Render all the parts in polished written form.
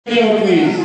Reprise.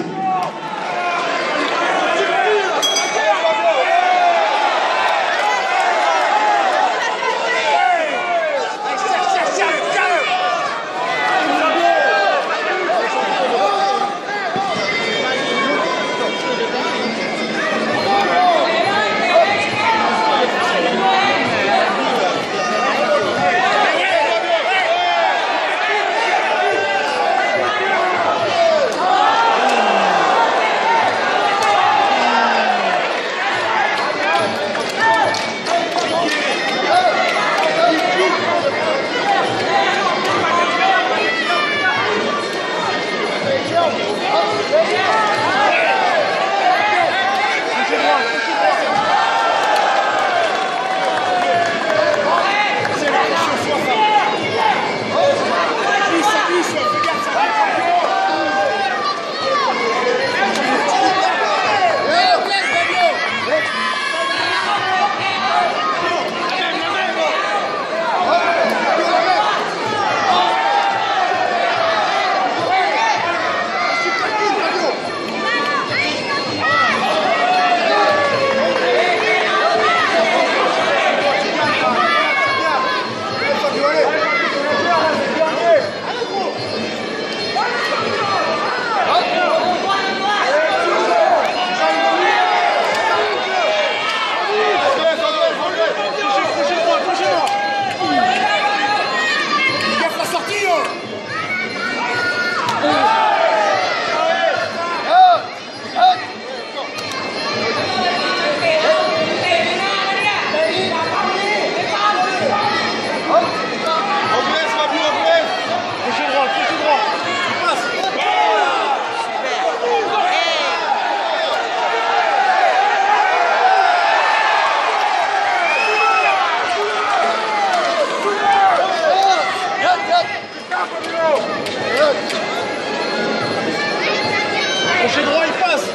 Crochet droit, il passe.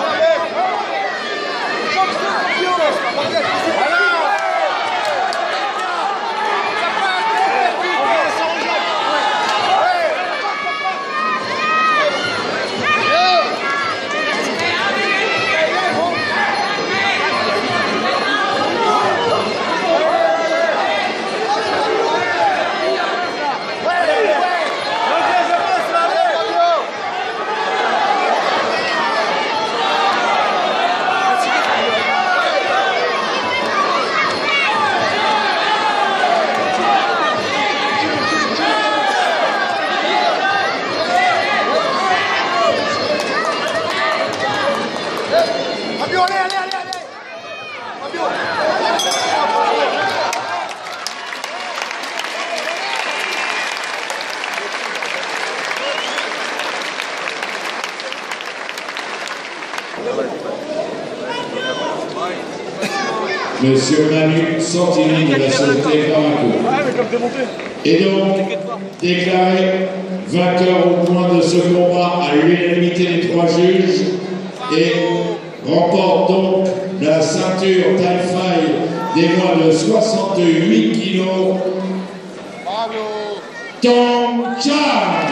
Monsieur Manu Santini de la Société Paraco. Et donc, déclaré vainqueur au point de ce combat à l'unanimité des 3 juges et remporte donc la ceinture taille-faille des moins de 68 kilos. Tom Chan.